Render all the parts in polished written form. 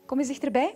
Kom eens dichterbij.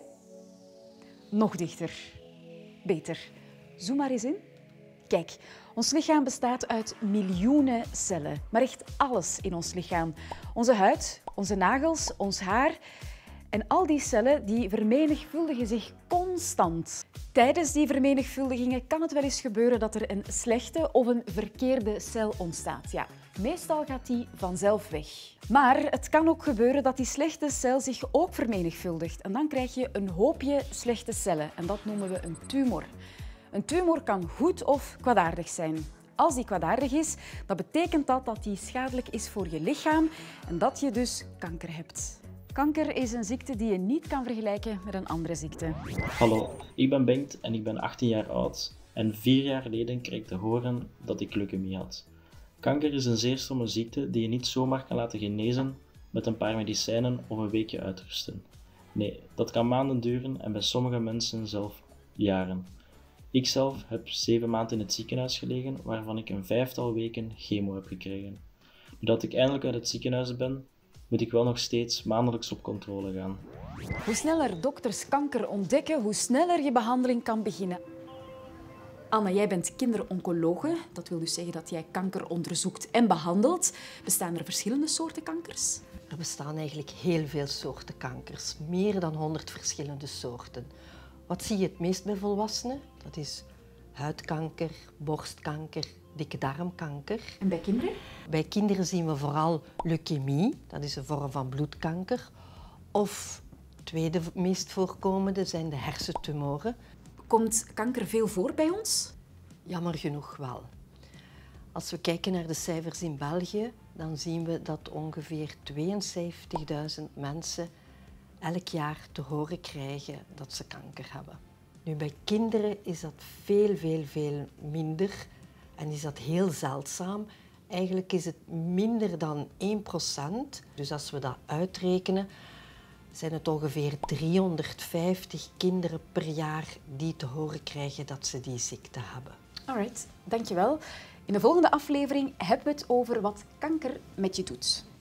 Nog dichter. Beter. Zoom maar eens in. Kijk, ons lichaam bestaat uit miljoenen cellen. Maar echt alles in ons lichaam. Onze huid, onze nagels, ons haar. En al die cellen die vermenigvuldigen zich constant. Tijdens die vermenigvuldigingen kan het wel eens gebeuren dat er een slechte of een verkeerde cel ontstaat. Ja, meestal gaat die vanzelf weg. Maar het kan ook gebeuren dat die slechte cel zich ook vermenigvuldigt. En dan krijg je een hoopje slechte cellen. En dat noemen we een tumor. Een tumor kan goed of kwaadaardig zijn. Als die kwaadaardig is, dan betekent dat die schadelijk is voor je lichaam en dat je dus kanker hebt. Kanker is een ziekte die je niet kan vergelijken met een andere ziekte. Hallo, ik ben Bengt en ik ben 18 jaar oud en 4 jaar geleden kreeg ik te horen dat ik leukemie had. Kanker is een zeer stomme ziekte die je niet zomaar kan laten genezen met een paar medicijnen of een weekje uitrusten. Nee, dat kan maanden duren en bij sommige mensen zelfs jaren. Ikzelf heb 7 maanden in het ziekenhuis gelegen, waarvan ik een 5-tal weken chemo heb gekregen. Nu dat ik eindelijk uit het ziekenhuis ben, moet ik wel nog steeds maandelijks op controle gaan. Hoe sneller dokters kanker ontdekken, hoe sneller je behandeling kan beginnen. Anna, jij bent kinderoncologe. Dat wil dus zeggen dat jij kanker onderzoekt en behandelt. Bestaan er verschillende soorten kankers? Er bestaan eigenlijk heel veel soorten kankers. Meer dan 100 verschillende soorten. Wat zie je het meest bij volwassenen? Dat is huidkanker, borstkanker, dikke darmkanker. En bij kinderen? Bij kinderen zien we vooral leukemie, dat is een vorm van bloedkanker. Of tweede meest voorkomende zijn de hersentumoren. Komt kanker veel voor bij ons? Jammer genoeg wel. Als we kijken naar de cijfers in België, dan zien we dat ongeveer 72.000 mensen elk jaar te horen krijgen dat ze kanker hebben. Nu, bij kinderen is dat veel minder en is dat heel zeldzaam. Eigenlijk is het minder dan 1%. Dus als we dat uitrekenen, zijn het ongeveer 350 kinderen per jaar die te horen krijgen dat ze die ziekte hebben. Alright, dankjewel. In de volgende aflevering hebben we het over wat kanker met je doet.